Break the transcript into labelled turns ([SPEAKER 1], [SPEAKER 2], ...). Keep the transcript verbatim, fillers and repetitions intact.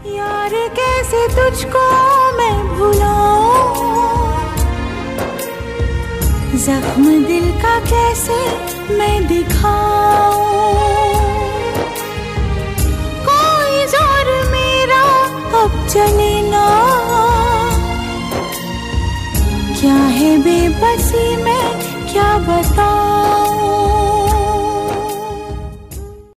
[SPEAKER 1] यार कैसे तुझको मैं भुलाऊं, जख्म दिल का कैसे मैं दिखाऊं। कोई जोर मेरा अब चले ना, क्या है बेबसी में क्या बताऊं।